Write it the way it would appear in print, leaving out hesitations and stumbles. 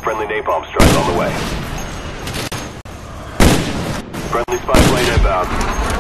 Friendly napalm strike on the way. Friendly spy plane inbound.